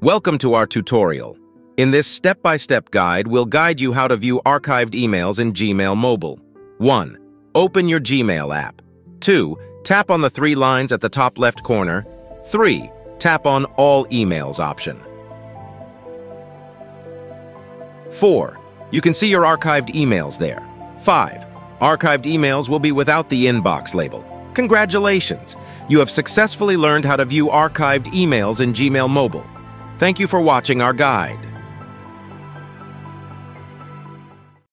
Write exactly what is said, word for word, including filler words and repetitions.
Welcome to our tutorial. In this step-by-step guide, we'll guide you how to view archived emails in Gmail Mobile. one. Open your Gmail app. two. Tap on the three lines at the top left corner. three. Tap on All Emails option. four. You can see your archived emails there. five. Archived emails will be without the inbox label. Congratulations! You have successfully learned how to view archived emails in Gmail Mobile. Thank you for watching our guide.